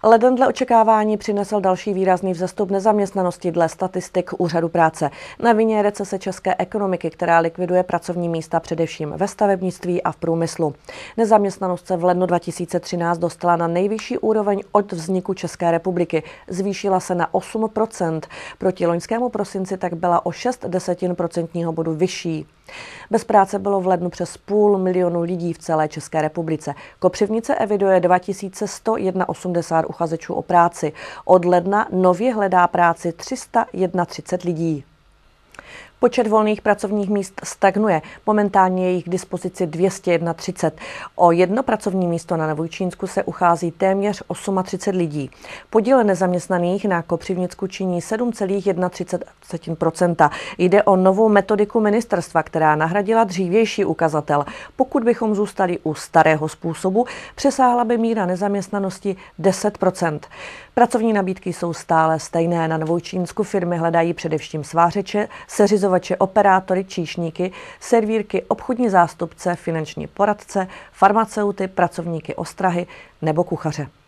Leden dle očekávání přinesl další výrazný vzestup nezaměstnanosti dle statistik Úřadu práce. Na vině je recese české ekonomiky, která likviduje pracovní místa především ve stavebnictví a v průmyslu. Nezaměstnanost se v lednu 2013 dostala na nejvyšší úroveň od vzniku České republiky. Zvýšila se na 8%. Proti loňskému prosinci tak byla o 0,6% bodu vyšší. Bez práce bylo v lednu přes 500 000 lidí v celé České republice. Kopřivnice eviduje 2181 uchazečů o práci. Od ledna nově hledá práci 331 lidí. Počet volných pracovních míst stagnuje. Momentálně je jich k dispozici 231. O jedno pracovní místo na Novojčínsku se uchází téměř 38 lidí. Podíl nezaměstnaných na Kopřivnicku činí 7,31%. Jde o novou metodiku ministerstva, která nahradila dřívější ukazatel. Pokud bychom zůstali u starého způsobu, přesáhla by míra nezaměstnanosti 10%. Pracovní nabídky jsou stále stejné. Na Novojčínsku firmy hledají především svářeče, seřizovače, operátory, číšníky, servírky, obchodní zástupce, finanční poradce, farmaceuty, pracovníky ostrahy nebo kuchaře.